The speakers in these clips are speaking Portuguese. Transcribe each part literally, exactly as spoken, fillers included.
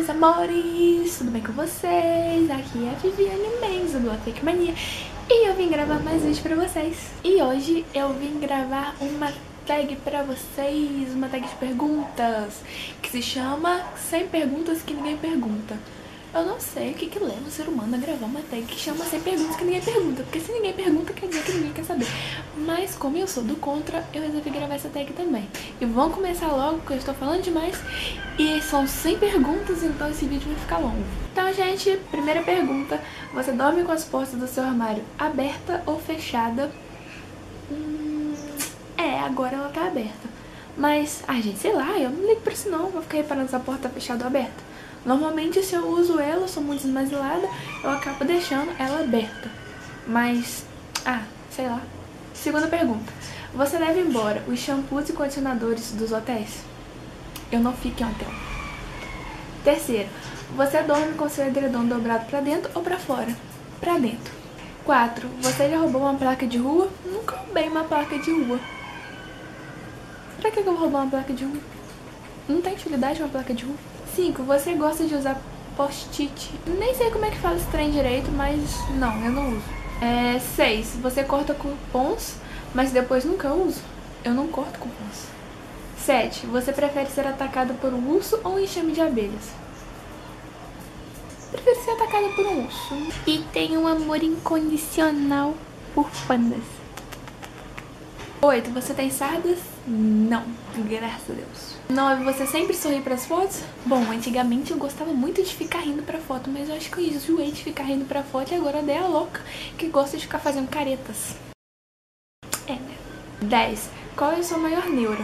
meus amores, tudo bem com vocês? Aqui é a Viviane Mendes, do Fake Mania, e eu vim gravar mais vídeo pra vocês. E hoje eu vim gravar uma tag pra vocês, uma tag de perguntas, que se chama cem perguntas que ninguém pergunta. Eu não sei o que que leva o ser humano a gravar uma tag que chama cem perguntas que ninguém pergunta, porque se ninguém pergunta quer dizer que ninguém quer saber. Mas como eu sou do contra, eu resolvi gravar essa tag também. E vamos começar logo, porque eu estou falando demais. E são cem perguntas, então esse vídeo vai ficar longo. Então, gente, primeira pergunta: você dorme com as portas do seu armário aberta ou fechada? Hum, é, agora ela tá aberta. Mas, ai gente, sei lá, eu não ligo pra isso não, vou ficar reparando se a porta tá fechada ou aberta. Normalmente, se eu uso ela, eu sou muito desmazilada, eu acabo deixando ela aberta. Mas, ah, sei lá. Segunda pergunta: você leva embora os shampoos e condicionadores dos hotéis? Eu não fico em hotel. Terceiro: você dorme com seu edredom dobrado pra dentro ou pra fora? Pra dentro. Quatro: você já roubou uma placa de rua? Nunca roubei uma placa de rua. Pra que eu vou roubar uma placa de rua? Não tem utilidade uma placa de rua. Cinco: você gosta de usar post-it? Nem sei como é que fala esse trem direito, mas não, eu não uso. É, seis: você corta cupons, mas depois nunca uso? Eu não corto cupons. Sete: você prefere ser atacado por um urso ou um enxame de abelhas? Prefiro ser atacada por um urso. E tenho um amor incondicional por pandas. Oito: você tem sardas? Não, graças a Deus. Nove: você sempre sorri pras fotos? Bom, antigamente eu gostava muito de ficar rindo pra foto, mas eu acho que eu enjoei de ficar rindo pra foto e agora eu dei a louca que gosta de ficar fazendo caretas. É, né? Dez: qual é a sua maior neura?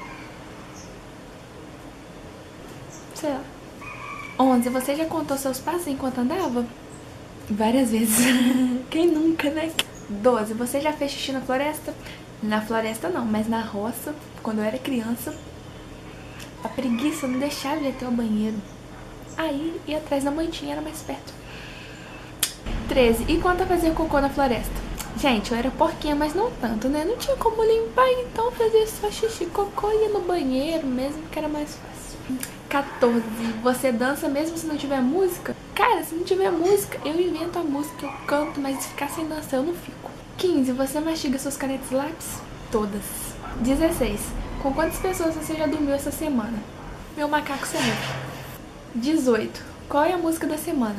Sei lá. Onze: você já contou seus passos enquanto andava? Várias vezes. Quem nunca, né? Doze: você já fez xixi na floresta? Na floresta não, mas na roça, quando eu era criança, a preguiça não deixava de ir até o banheiro. Aí, ir atrás da mantinha era mais perto. Treze: e quanto a fazer cocô na floresta? Gente, eu era porquinha, mas não tanto, né? Não tinha como limpar, então fazia só xixi, cocô e ia no banheiro mesmo, que era mais fácil. quatorze: você dança mesmo se não tiver música? Cara, se não tiver música, eu invento a música, eu canto, mas se ficar sem dançar eu não fico. quinze: você mastiga suas canetas e lápis? Todas. dezesseis: com quantas pessoas você já dormiu essa semana? Meu macaco serrano. dezoito: qual é a música da semana?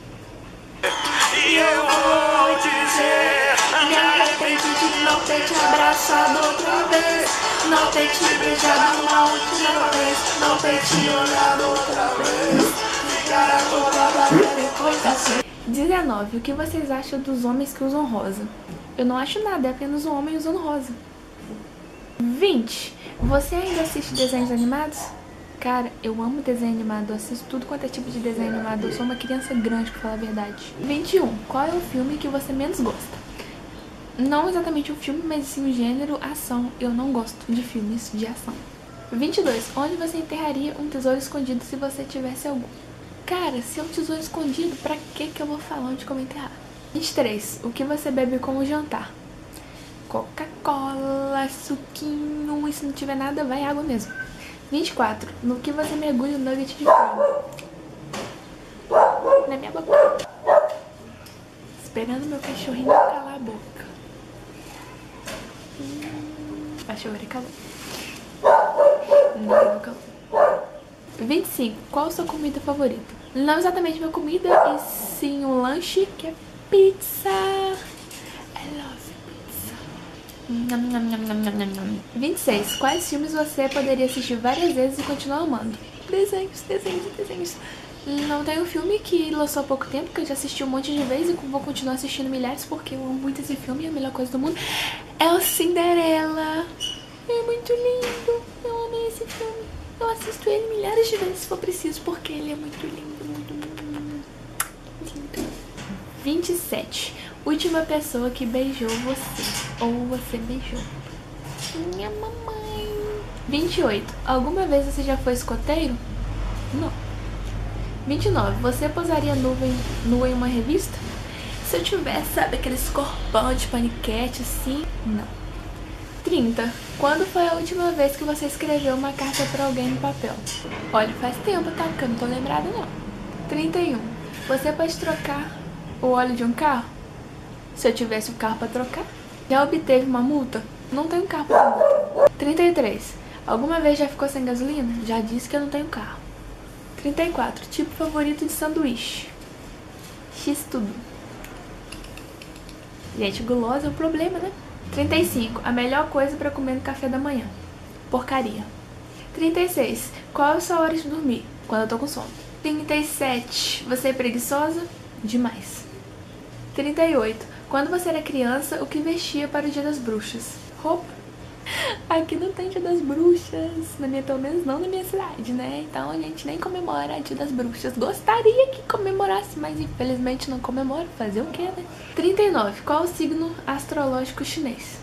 E eu vou dizer, me arrependo de não ter te abraçado outra vez, não ter te beijado uma última vez, não ter te olhado outra vez, ficar acordada depois assim. dezenove: o que vocês acham dos homens que usam rosa? Eu não acho nada, é apenas um homem usando rosa. vinte: você ainda assiste desenhos animados? Cara, eu amo desenho animado, eu assisto tudo quanto é tipo de desenho animado, eu sou uma criança grande, pra falar a verdade. vinte e um: qual é o filme que você menos gosta? Não exatamente o filme, mas sim o gênero ação. Eu não gosto de filmes de ação. vinte e dois: onde você enterraria um tesouro escondido se você tivesse algum? Cara, se é um tesouro escondido, pra que que eu vou falar onde que eu vou enterrar? vinte e três: o que você bebe como jantar? Coca-Cola, suquinho, e se não tiver nada, vai água mesmo. vinte e quatro: no que você mergulha o nugget de frango? Na minha boca. Esperando meu cachorrinho calar a boca. Hum, a chover calou. Não, não calou. vinte e cinco: qual a sua comida favorita? Não exatamente minha comida, e sim um lanche, que é pizza. I love pizza. vinte e seis: quais filmes você poderia assistir várias vezes e continuar amando? Desenhos, desenhos e desenhos. Não tem um filme que lançou há pouco tempo, que eu já assisti um monte de vezes e vou continuar assistindo milhares, porque eu amo muito esse filme e é a melhor coisa do mundo. É o Cinderela. É muito lindo. Eu amei esse filme. Eu assisto ele milhares de vezes se for preciso, porque ele é muito lindo, muito lindo. lindo. vinte e sete: última pessoa que beijou você, ou você beijou? Minha mamãe. vinte e oito: alguma vez você já foi escoteiro? Não. vinte e nove: você posaria nuvem, nua em uma revista? Se eu tivesse, sabe, aqueles corpão de paniquete assim? Não. trinta. Quando foi a última vez que você escreveu uma carta pra alguém no papel? Olha, faz tempo, tá? Porque eu não tô lembrada, não. trinta e um. Você pode trocar o óleo de um carro? Se eu tivesse um carro pra trocar. Já obteve uma multa? Não tenho carro pra multa. trinta e três. Alguma vez já ficou sem gasolina? Já disse que eu não tenho carro. trinta e quatro. Tipo favorito de sanduíche? X tudo. Gente, gulosa é um problema, né? trinta e cinco. A melhor coisa pra comer no café da manhã? Porcaria. trinta e seis. Qual é a sua hora de dormir? Quando eu tô com sono. trinta e sete. Você é preguiçosa? Demais. trinta e oito. Quando você era criança, o que vestia para o Dia das Bruxas? Roupa. Aqui não tem Dia das Bruxas, na minha, pelo menos não na minha cidade, né? Então a gente nem comemora Dia das Bruxas. Gostaria que comemorasse, mas infelizmente não comemora. Fazer o quê, né? trinta e nove. Qual o signo astrológico chinês?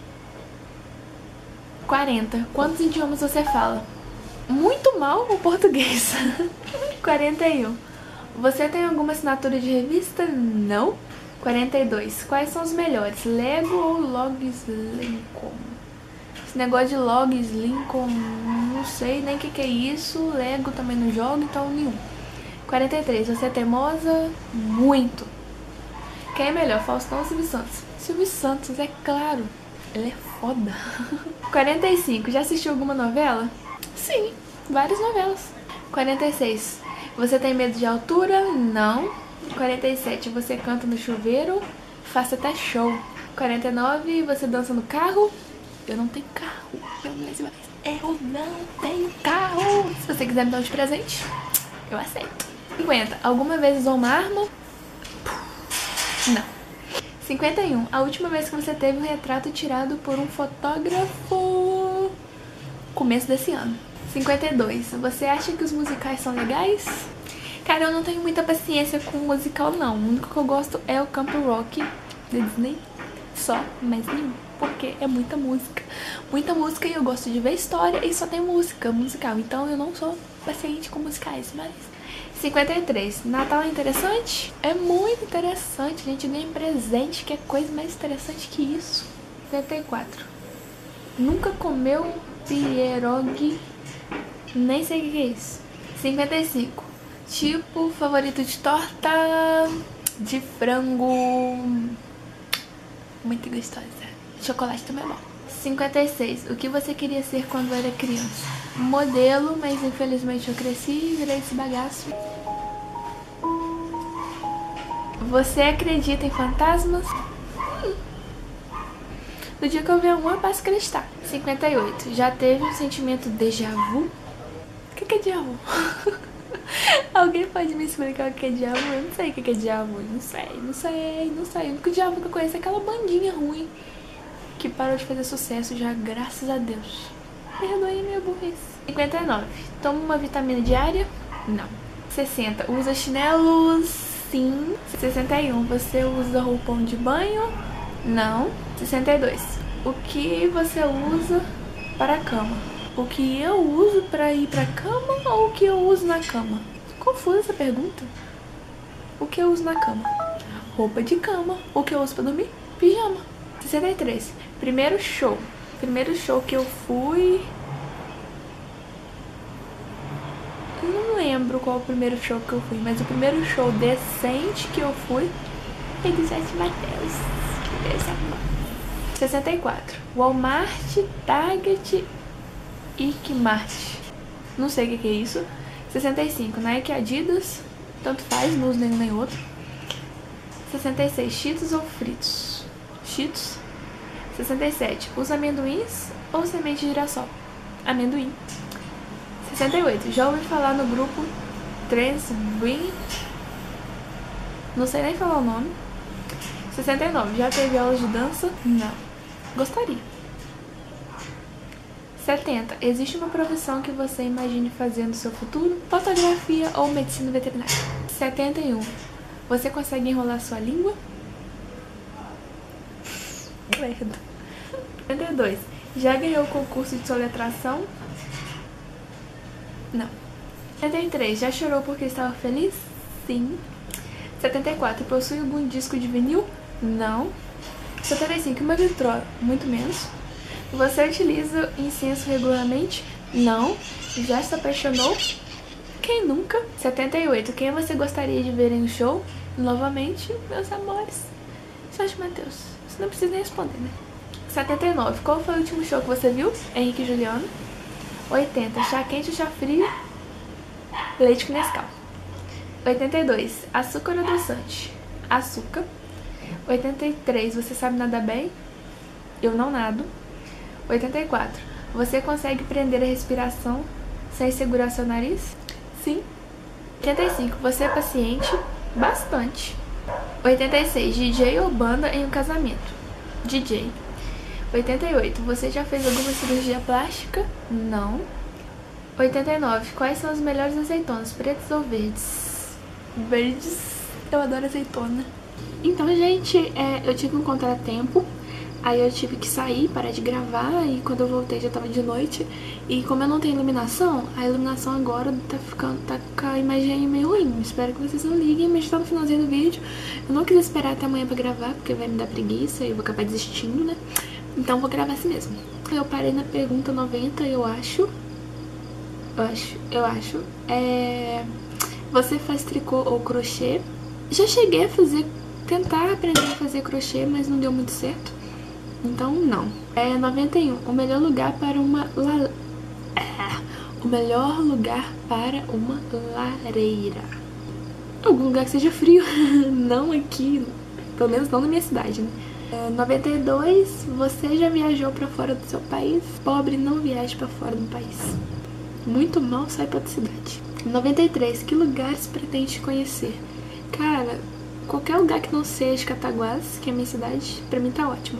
quarenta. Quantos idiomas você fala? Muito mal o português. quarenta e um. Você tem alguma assinatura de revista? Não. quarenta e dois. Quais são os melhores? Lego ou Logs Lincoln? Esse negócio de Logs Lincoln, não sei nem o que, que é isso. Lego também não jogo, então nenhum. quarenta e três. Você é teimosa? Muito. Quem é melhor, Faustão ou Silvio Santos? Silvio Santos, é claro. Ele é foda. quarenta e cinco. Já assistiu alguma novela? Sim, várias novelas. quarenta e seis. Você tem medo de altura? Não. quarenta e sete. Você canta no chuveiro? Faça até show. quarenta e nove. Você dança no carro? Eu não tenho carro. Eu não tenho carro. Se você quiser me dar um de presente, eu aceito. cinquenta. Alguma vez usou uma arma? Não. cinquenta e um. A última vez que você teve um retrato tirado por um fotógrafo? Começo desse ano. cinquenta e dois. Você acha que os musicais são legais? Cara, eu não tenho muita paciência com musical, não. O único que eu gosto é o Camp Rock da Disney. Só, mais nenhum. Porque é muita música. Muita música e eu gosto de ver história e só tem música musical. Então eu não sou paciente com musicais, mas... cinquenta e três. Natal é interessante? É muito interessante. A gente ganha presente, que é coisa mais interessante que isso. cinquenta e quatro. Nunca comeu pierogi? Nem sei o que é isso. cinquenta e cinco. Tipo favorito de torta de frango. Muito gostosa. Chocolate também é bom. cinquenta e seis. O que você queria ser quando era criança? Modelo, mas infelizmente eu cresci e virei esse bagaço. Você acredita em fantasmas? Hum. No dia que eu ver um, eu passo a acreditar. cinquenta e oito. Já teve um sentimento déjà vu? O que é déjà vu? Alguém pode me explicar o que é déjà vu? Eu não sei o que é déjà vu. Não sei, não sei, não sei. O único déjà vu que eu conheço é aquela bandinha ruim que parou de fazer sucesso já, graças a Deus. Perdoe minha burrice. cinquenta e nove. Toma uma vitamina diária? Não. sessenta. Usa chinelos? Sim. sessenta e um. Você usa roupão de banho? Não. sessenta e dois. O que você usa para a cama? O que eu uso para ir pra cama ou o que eu uso na cama? Confusa essa pergunta. O que eu uso na cama? Roupa de cama. O que eu uso pra dormir? Pijama. sessenta e três. Primeiro show. Primeiro show que eu fui... Eu não lembro qual o primeiro show que eu fui, mas o primeiro show decente que eu fui foi de Sete Mateus. sessenta e quatro. Walmart, Target... Ikmart. Não sei o que, que é isso. sessenta e cinco. Nike, Adidas. Tanto faz, não uso nenhum nem outro. sessenta e seis. Cheetos ou fritos? Cheetos. sessenta e sete. Usa amendoins ou semente de girassol? Amendoim. sessenta e oito. Já ouvi falar no grupo Transbrin. Não sei nem falar o nome. sessenta e nove. Já teve aulas de dança? Não. Gostaria. setenta. Existe uma profissão que você imagine fazer no seu futuro? Fotografia ou medicina veterinária? setenta e um. Você consegue enrolar sua língua? Merda. setenta e dois. Já ganhou o concurso de soletração? Não. setenta e três. Já chorou porque estava feliz? Sim. setenta e quatro. Possui algum disco de vinil? Não. setenta e cinco. Uma vitrola? Muito menos. Você utiliza incenso regularmente? Não. Já se apaixonou? Quem nunca? setenta e oito. Quem você gostaria de ver em um show? Novamente, meus amores. Jorge Mateus. Você não precisa nem responder, né? setenta e nove. Qual foi o último show que você viu? Henrique e Juliano. oitenta. Chá quente ou chá frio? Leite com Nescau. oitenta e dois. Açúcar ou adoçante? Açúcar. oitenta e três. Você sabe nadar bem? Eu não nado. oitenta e quatro. Você consegue prender a respiração sem segurar seu nariz? Sim. oitenta e cinco. Você é paciente? Bastante. oitenta e seis. D J ou banda em um casamento? D J. oitenta e oito. Você já fez alguma cirurgia plástica? Não. oitenta e nove. Quais são as melhores azeitonas, pretas ou verdes? Verdes. Eu adoro azeitona. Então, gente, é, eu tive um contratempo. Aí eu tive que sair, parar de gravar, e quando eu voltei já tava de noite. E como eu não tenho iluminação, a iluminação agora tá ficando, tá com a imagem meio ruim. Espero que vocês não liguem, mas tá no finalzinho do vídeo. Eu não quis esperar até amanhã pra gravar, porque vai me dar preguiça e eu vou acabar desistindo, né? Então vou gravar assim mesmo. Eu parei na pergunta noventa, eu acho. Eu acho, eu acho. É... Você faz tricô ou crochê? Já cheguei a fazer, tentar aprender a fazer crochê, mas não deu muito certo. Então, não. É noventa e um. O melhor lugar para uma... La... Ah, o melhor lugar para uma lareira. Algum lugar que seja frio. Não aqui. Pelo menos não na minha cidade, né? É, noventa e dois. Você já viajou para fora do seu país? Pobre, não viaje para fora do país. Muito mal, sai para outra cidade. noventa e três. Que lugares pretende conhecer? Cara, qualquer lugar que não seja Cataguás, que é a minha cidade, pra mim tá ótimo.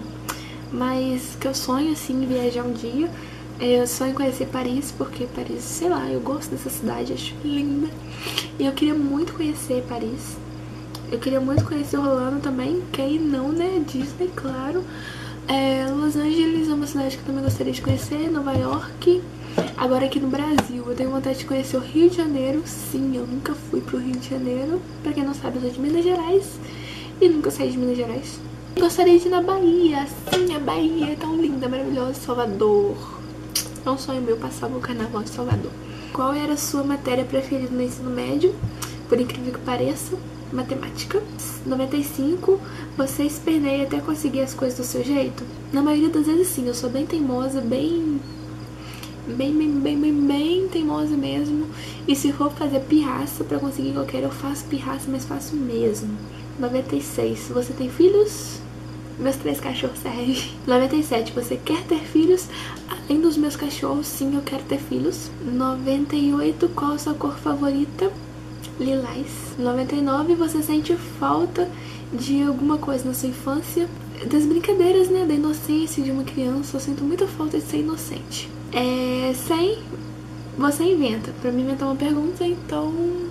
Mas que eu sonho, assim, em viajar um dia. Eu sonho em conhecer Paris, porque Paris, sei lá, eu gosto dessa cidade, acho linda. E eu queria muito conhecer Paris. Eu queria muito conhecer Orlando também, quem não, né? Disney, claro. É, Los Angeles é uma cidade que eu também gostaria de conhecer, Nova York. Agora aqui no Brasil, eu tenho vontade de conhecer o Rio de Janeiro. Sim, eu nunca fui pro Rio de Janeiro. Pra quem não sabe, eu sou de Minas Gerais e nunca saí de Minas Gerais. Gostaria de ir na Bahia. Sim, a Bahia é tão linda, maravilhosa. Salvador. É um sonho meu passar o carnaval de Salvador. Qual era a sua matéria preferida no ensino médio? Por incrível que pareça, matemática. noventa e cinco. Você esperneia até conseguir as coisas do seu jeito? Na maioria das vezes sim, eu sou bem teimosa, bem... Bem, bem, bem, bem, bem teimosa mesmo. E se for fazer pirraça pra conseguir o que eu quero, eu faço pirraça, mas faço mesmo. noventa e seis. Você tem filhos? Meus três cachorros servem. noventa e sete. Você quer ter filhos? Além dos meus cachorros, sim, eu quero ter filhos. noventa e oito. Qual a sua cor favorita? Lilás. noventa e nove. Você sente falta de alguma coisa na sua infância? Das brincadeiras, né? Da inocência de uma criança. Eu sinto muita falta de ser inocente. É... cem. Você inventa. Pra mim inventar uma pergunta, então...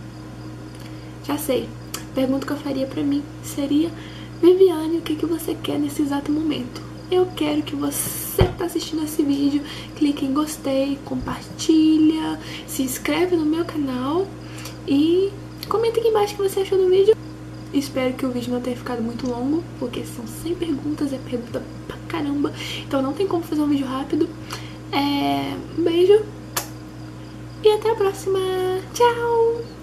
Já sei. A pergunta que eu faria pra mim seria: Viviane, o que, que você quer nesse exato momento? Eu quero que você que tá assistindo esse vídeo clique em gostei, compartilha, se inscreve no meu canal e comenta aqui embaixo o que você achou do vídeo. Espero que o vídeo não tenha ficado muito longo, porque são cem perguntas, é pergunta pra caramba, então não tem como fazer um vídeo rápido. É... Um beijo e até a próxima. Tchau!